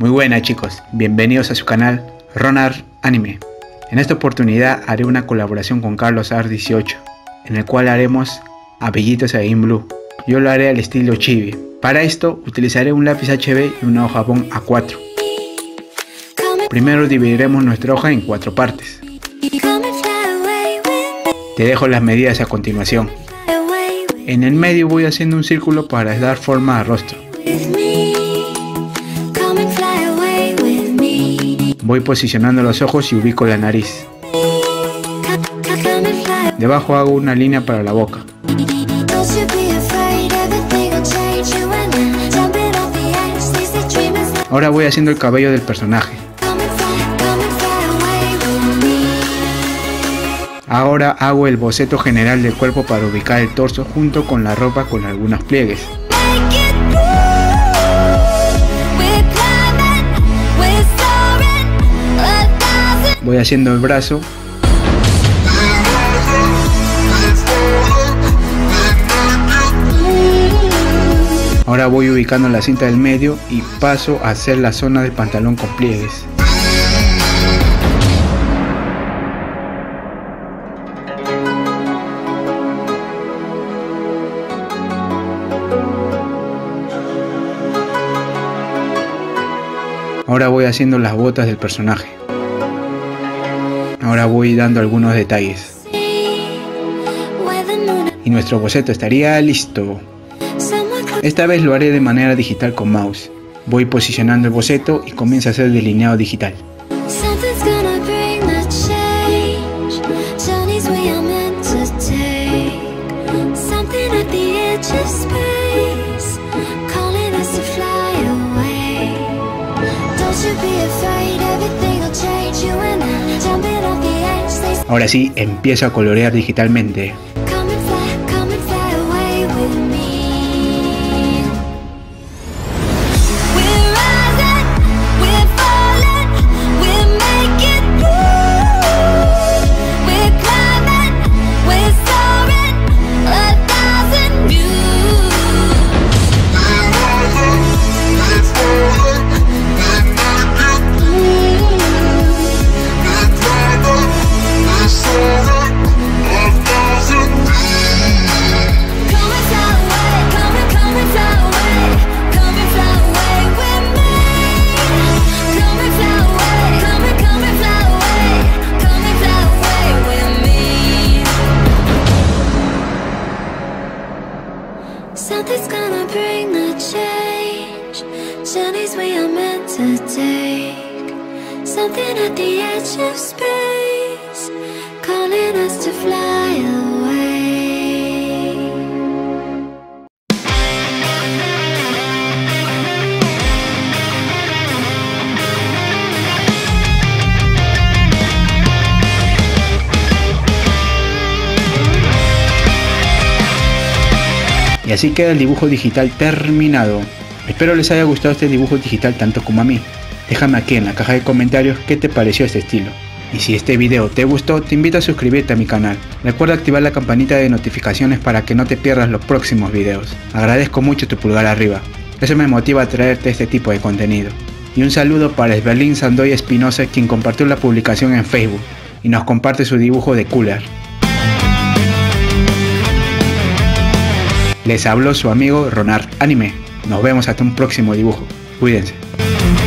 Muy buenas chicos, bienvenidos a su canal Ronald Anime. En esta oportunidad haré una colaboración con Carlos Art 18, en el cual haremos a Bellito Saiyajin Blue. Yo lo haré al estilo chibi. Para esto utilizaré un lápiz HB y una hoja Bond A4. Primero dividiremos nuestra hoja en 4 partes. Te dejo las medidas a continuación. En el medio voy haciendo un círculo para dar forma al rostro. Voy posicionando los ojos y ubico la nariz. Debajo hago una línea para la boca. Ahora voy haciendo el cabello del personaje. Ahora hago el boceto general del cuerpo para ubicar el torso junto con la ropa con algunos pliegues. Voy haciendo el brazo. Ahora voy ubicando la cinta del medio y paso a hacer la zona del pantalón con pliegues. Ahora voy haciendo las botas del personaje. Ahora voy dando algunos detalles. Y nuestro boceto estaría listo. Esta vez lo haré de manera digital con mouse. Voy posicionando el boceto y comienzo a hacer delineado digital. Ahora sí, empiezo a colorear digitalmente. Something's gonna bring the change. Journeys we are meant to take. Something at the edge of space, calling us to fly away. Y así queda el dibujo digital terminado. Espero les haya gustado este dibujo digital tanto como a mí. Déjame aquí en la caja de comentarios qué te pareció este estilo. Y si este video te gustó, te invito a suscribirte a mi canal. Recuerda activar la campanita de notificaciones para que no te pierdas los próximos videos. Agradezco mucho tu pulgar arriba. Eso me motiva a traerte este tipo de contenido. Y un saludo para Esberlín Sandoy Espinosa, quien compartió la publicación en Facebook y nos comparte su dibujo de Cooler. Les habló su amigo Ronald Anime. Nos vemos hasta un próximo dibujo. Cuídense.